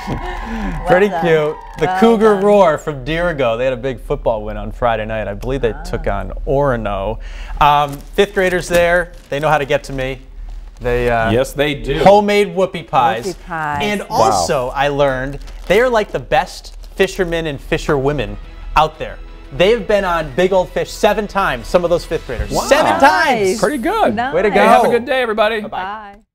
Pretty cute. The Cougar Roar from Dirigo. They had a big football win on Friday night. I believe they took on Orono. Fifth graders there, they know how to get to me. They yes, they do. Homemade whoopie pies. Whoopie pies. And also, I learned they are like the best fishermen and fisherwomen out there. They've been on Big Old Fish 7 times, some of those fifth graders. Wow. 7 times! Pretty good. Nice. Way to go. Hey, have a good day, everybody. Bye-bye. Bye.